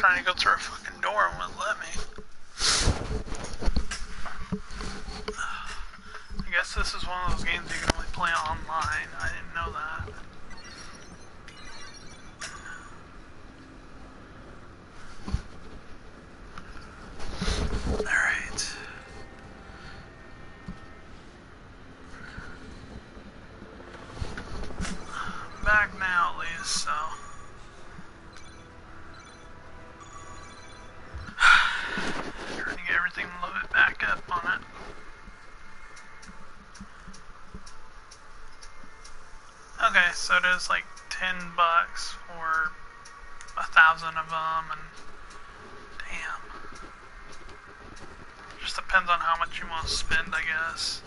Trying to go through a fucking door and wouldn't let me. I guess this is one of those games you can only play online. I didn't know that. Alright. Back now at least, so. Trying to get everything loaded back up on it. Okay, so it is like $10 for 1,000 of them, and damn. Just depends on how much you want to spend, I guess.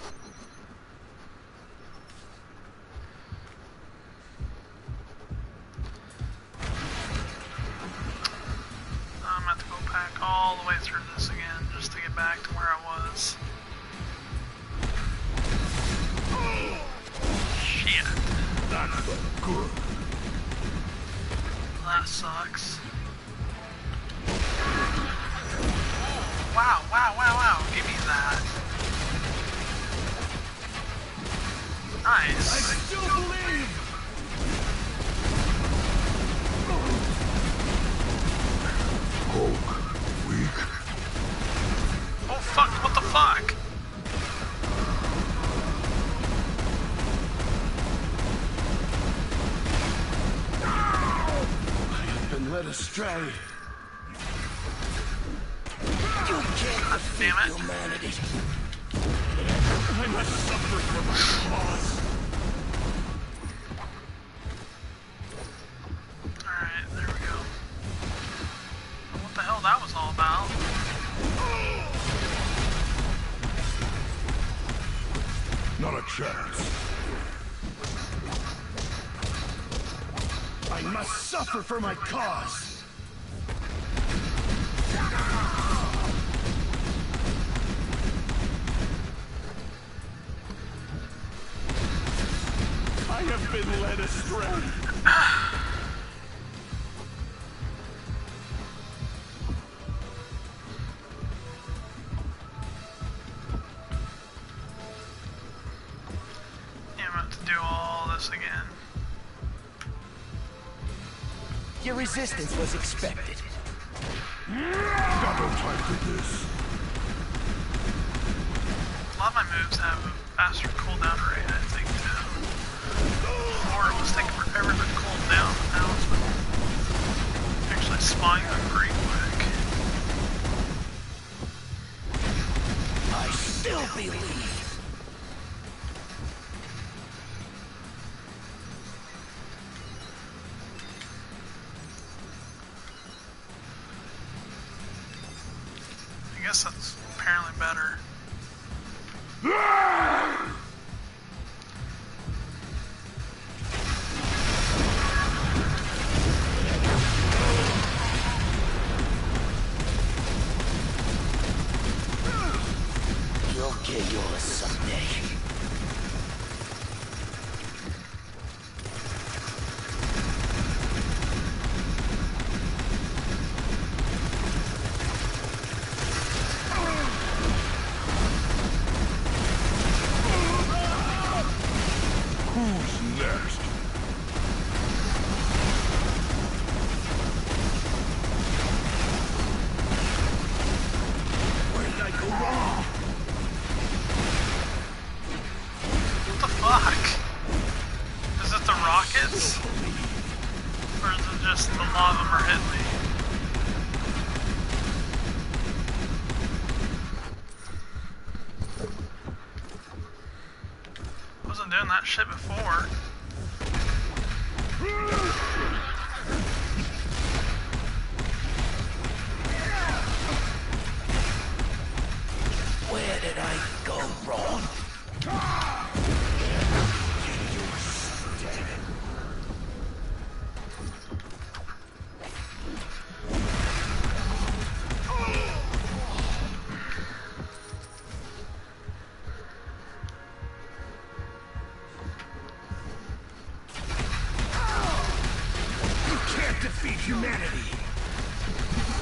I'm gonna have to go back all the way through this again just to get back to where I was. Shit. That's good. That sucks. Wow, wow, wow, wow. Give me that. Nice. I still believe. Hulk, weak. Oh fuck, what the fuck? Been led astray. You can't Damn it. humanity. I must suffer for my cause. Alright, there we go. What the hell that was all about? Not a chance. I must suffer for my cause. I have been led astray. Yeah, I'm gonna have to do all this again. Your resistance was expected. Got no time for this. A lot of my moves have a faster cooldown rate, I think, too. Or it was taking forever to cool down, but now it's been actually spawning them pretty quick. I still believe. I guess that's apparently better. You'll get yours someday. Who's next? Where did I go wrong? What the fuck? Is it the rockets? Or is it just a lot of them are hitting me? Wasn't doing that shit before. Where did I go wrong? You can't defeat humanity.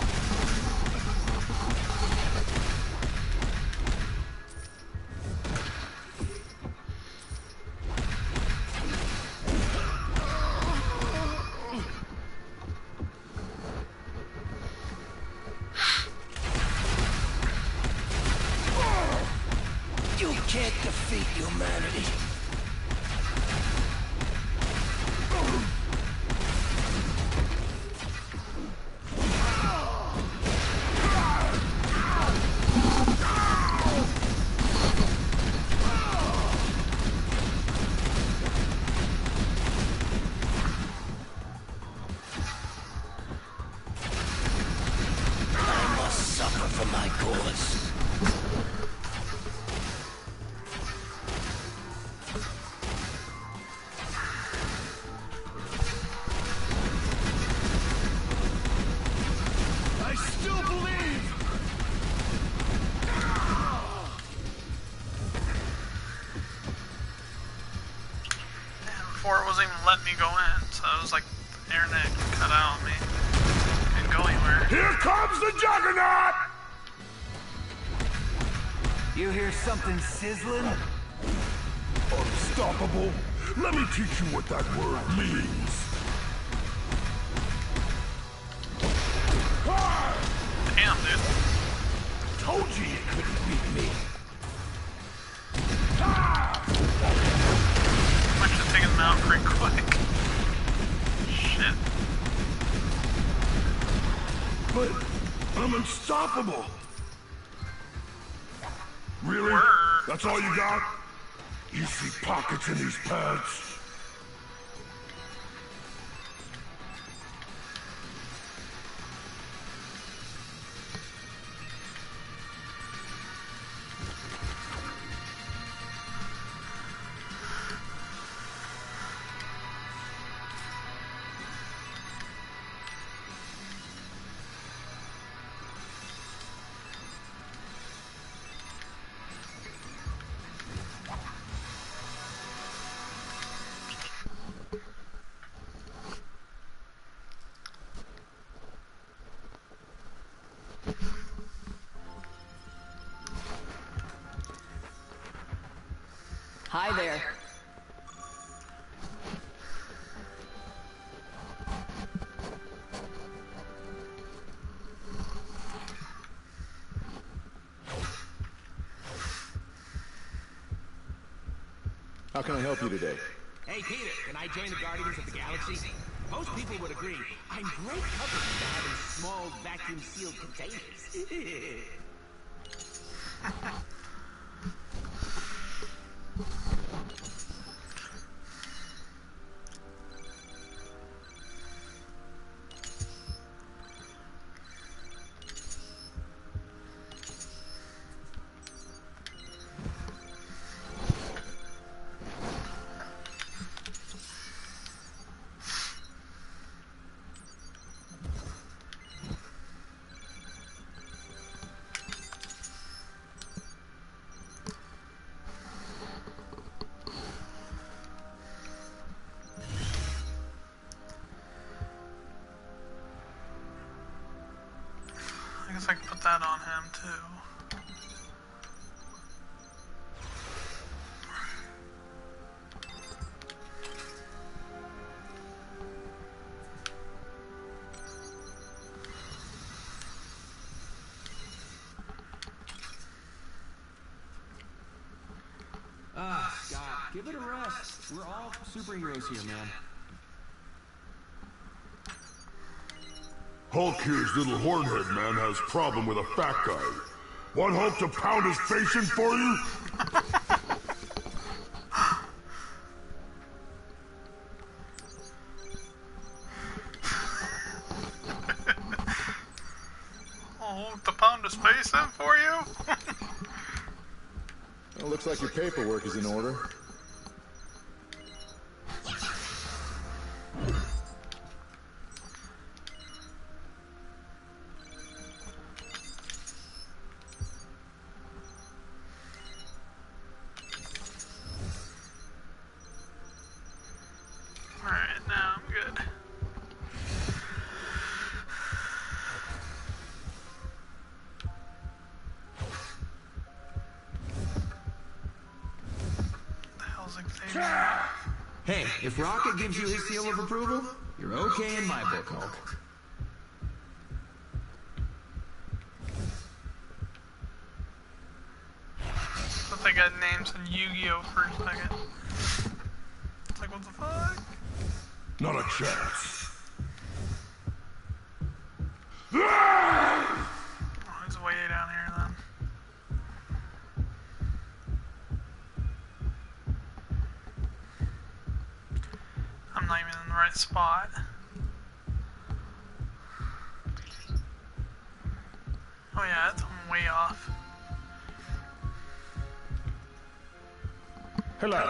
can't defeat humanity. I must suffer for my cause. I still believe! And before it wasn't even letting me go in, so it was like the internet cut out on me. Couldn't go anywhere. Here comes the Juggernaut! You hear something sizzling? Unstoppable? Let me teach you what that word means. Ah! Damn, dude. Told you you couldn't beat me. I should have taken them out pretty quick. Shit. But I'm unstoppable. Really? Word. That's all you got? You see pockets in these pants? Hi there. How can I help you today? Hey, Peter, can I join the Guardians of the Galaxy? Most people would agree I'm great coverage for having small vacuum-sealed containers. I guess I can put that on him too. Ah, Scott, give it a rest. We're all superheroes here, man. Hulk here's little hornhead man has problem with a fat guy. Want Hulk to pound his face in for you? Oh, the pound of space in for you? Well, looks like your paperwork is in order. Alright, now I'm good. What the hell's Xavier? Hey, if Rocket gives you his seal of approval, you're okay in my book, Hulk. I think I named games and Yu-Gi-Oh for a second. It's like, what the fuck? Not a chance. Oh, he's way down here then. I'm not even in the right spot. Oh yeah, I'm way off. Hello.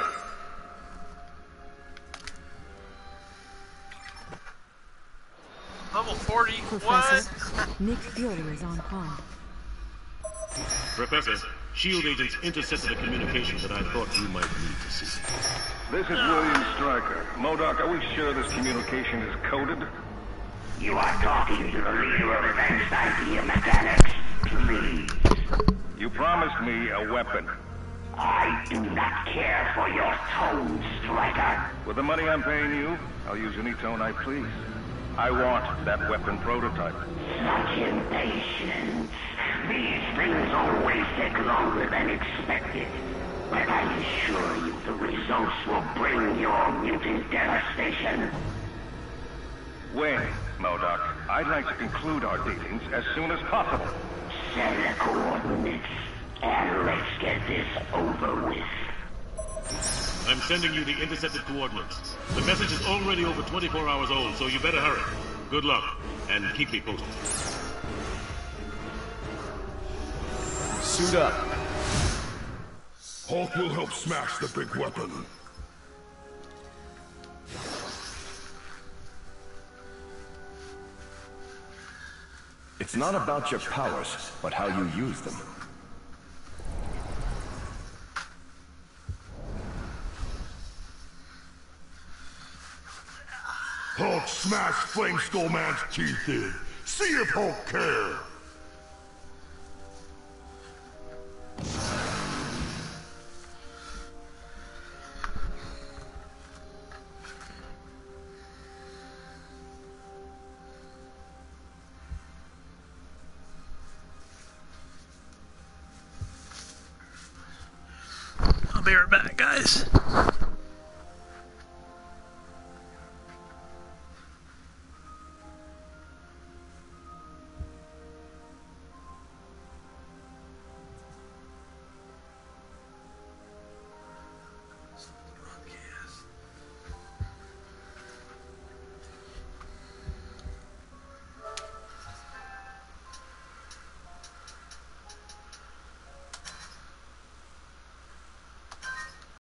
Level 40? Professor, What? Nick Fury is on call. Professor, SHIELD agents intercepted a communication that I thought you might need to see. This is William Stryker. MODOK, are we sure this communication is coded? You are talking to the leader of Advanced Idea Mechanics. Please. You promised me a weapon. I do not care for your tone, Stryker. With the money I'm paying you, I'll use any tone I please. I want that weapon prototype. Such impatience. These things always take longer than expected. But I assure you the results will bring your mutant devastation. When, MODOK? I'd like to conclude our dealings as soon as possible. Send the coordinates, and let's get this over with. I'm sending you the intercepted coordinates. The message is already over 24 hours old, so you better hurry. Good luck, and keep me posted. Suit up. Hulk will help smash the big weapon. It's not about your powers, but how you use them. Hulk smashed Flame Skull Man's teeth in. See if Hulk cares. I'll be right back, guys.